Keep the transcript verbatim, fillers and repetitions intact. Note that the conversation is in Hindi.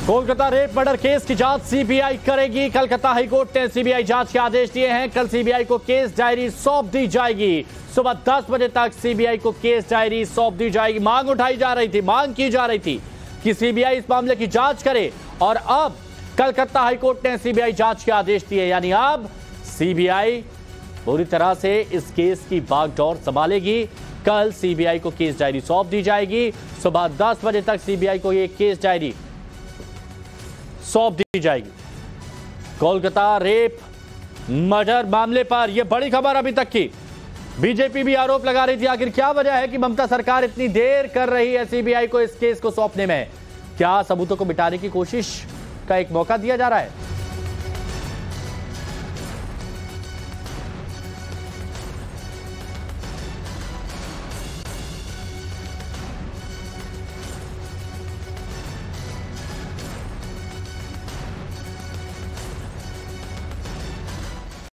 कोलकाता रेप मर्डर केस की जांच सीबीआई करेगी। कलकत्ता हाईकोर्ट ने सीबीआई जांच के आदेश दिए हैं। कल सीबीआई को केस डायरी सौंप दी जाएगी। सुबह दस बजे तक सीबीआई को केस डायरी सौंप दी जाएगी। मांग उठाई जा रही थी, मांग की जा रही थी कि सीबीआई इस मामले की जांच करे, और अब कलकत्ता हाईकोर्ट ने सीबीआई जांच के आदेश दिए। यानी अब सीबीआई पूरी तरह से इस केस की बागडोर संभालेगी। कल सीबीआई को केस डायरी सौंप दी जाएगी। सुबह दस बजे तक सीबीआई को यह केस डायरी सौंप दी जाएगी। कोलकाता रेप मर्डर मामले पर यह बड़ी खबर अभी तक की। बीजेपी भी आरोप लगा रही थी, आखिर क्या वजह है कि ममता सरकार इतनी देर कर रही है सीबीआई को इस केस को सौंपने में? क्या सबूतों को मिटाने की कोशिश का एक मौका दिया जा रहा है?